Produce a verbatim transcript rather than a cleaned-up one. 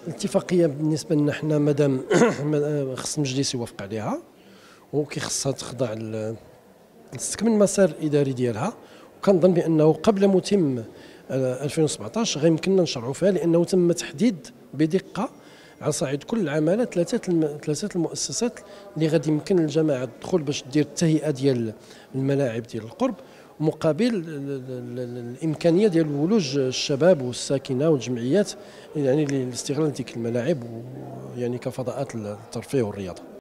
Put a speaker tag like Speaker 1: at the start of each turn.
Speaker 1: الاتفاقيه بالنسبه لنا حنا مادام خص المجلس يوافق عليها وكيخصها تخضع تستكمل المسار الاداري ديالها، وكنظن بانه قبل متم ألفين وسبعطاش غيمكننا نشرعوا فيها، لانه تم تحديد بدقه على صعيد كل العمالة ثلاثه ثلاثه المؤسسات اللي غادي يمكن للجماعه الدخول باش دير التهيئه ديال الملاعب ديال القرب، مقابل الامكانيه ديال ولوج الشباب والساكنه والجمعيات يعني لاستغلال تلك الملاعب يعني كفضاءات الترفيه والرياضه.